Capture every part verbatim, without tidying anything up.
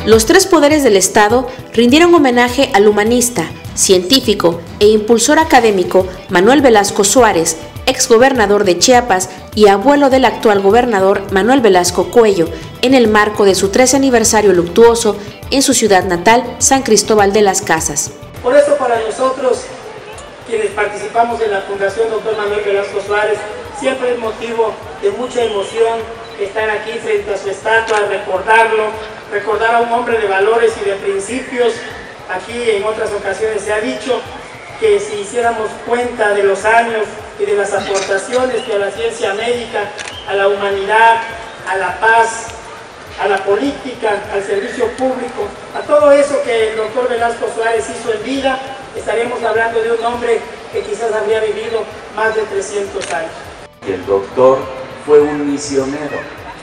Los tres poderes del Estado rindieron homenaje al humanista, científico e impulsor académico Manuel Velasco Suárez, exgobernador de Chiapas y abuelo del actual gobernador Manuel Velasco Cuello, en el marco de su trece aniversario luctuoso en su ciudad natal, San Cristóbal de las Casas. Por eso para nosotros, quienes participamos en la Fundación Doctor Manuel Velasco Suárez, siempre es motivo de mucha emoción estar aquí frente a su estatua, recordarlo, recordar a un hombre de valores y de principios. Aquí en otras ocasiones se ha dicho que si hiciéramos cuenta de los años y de las aportaciones que a la ciencia médica, a la humanidad, a la paz, a la política, al servicio público, a todo eso que el doctor Velasco Suárez hizo en vida, estaríamos hablando de un hombre que quizás habría vivido más de trescientos años. El doctor fue un misionero,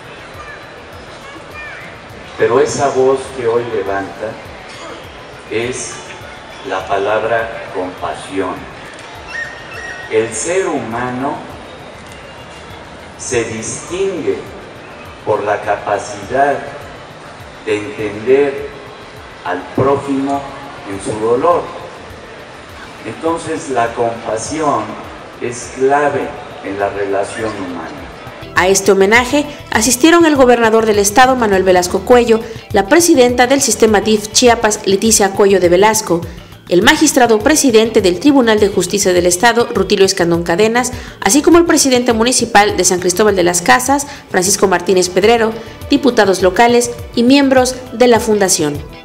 pero esa voz que hoy levanta es la palabra compasión. El ser humano se distingue por la capacidad de entender al prójimo en su dolor. Entonces la compasión es clave en la relación humana. A este homenaje asistieron el gobernador del estado, Manuel Velasco Cuello, la presidenta del sistema D I F Chiapas, Leticia Cuello de Velasco, el magistrado presidente del Tribunal de Justicia del Estado, Rutilio Escandón Cadenas, así como el presidente municipal de San Cristóbal de las Casas, Francisco Martínez Pedrero, diputados locales y miembros de la fundación.